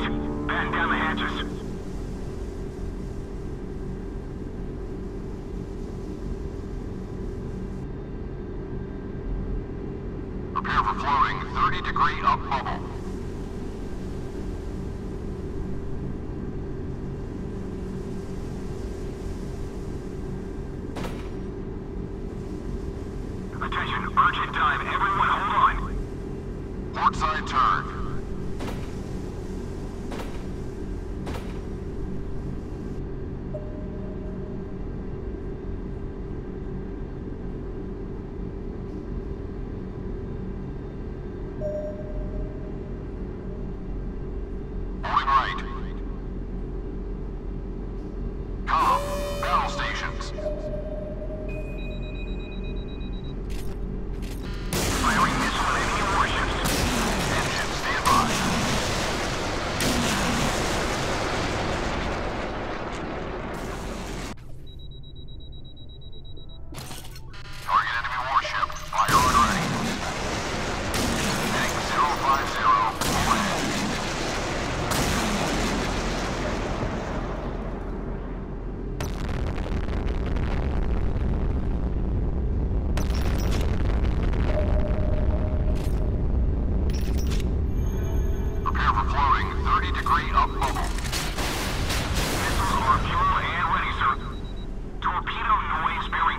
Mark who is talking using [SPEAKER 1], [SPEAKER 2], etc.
[SPEAKER 1] Repeat. Batten down the hatches.
[SPEAKER 2] Prepare for floating. 30-degree up bubble.
[SPEAKER 1] Attention, urgent dive. Everyone hold on.
[SPEAKER 2] Port side turn. Holding right. Com. Battle stations.
[SPEAKER 1] Firing missile on enemy warships.
[SPEAKER 2] Engine standby. Target enemy warship. Fire on ready. Heading 050. Full ahead. Prepare for floating. 30-degree up bubble.
[SPEAKER 1] Missiles are fuel and ready, sir. Torpedo noise bearing